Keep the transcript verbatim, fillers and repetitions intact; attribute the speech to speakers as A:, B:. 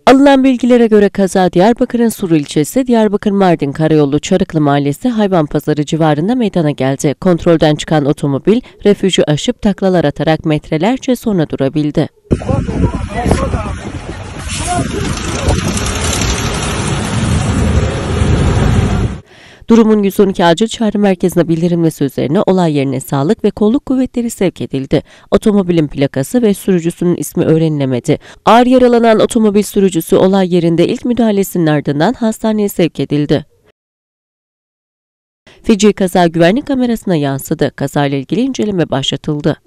A: Alınan bilgilere göre kaza Diyarbakır'ın Suru ilçesi, Diyarbakır-Mardin Karayolu Çarıklı Mahallesi Hayvanpazarı civarında meydana geldi. Kontrolden çıkan otomobil, refüjü aşıp taklalar atarak metrelerce sonra durabildi. Durumun yüz on iki acil çağrı merkezine bildirilmesi üzerine olay yerine sağlık ve kolluk kuvvetleri sevk edildi. Otomobilin plakası ve sürücüsünün ismi öğrenilemedi. Ağır yaralanan otomobil sürücüsü olay yerinde ilk müdahalesinin ardından hastaneye sevk edildi. Feci kaza güvenlik kamerasına yansıdı. Kazayla ilgili inceleme başlatıldı.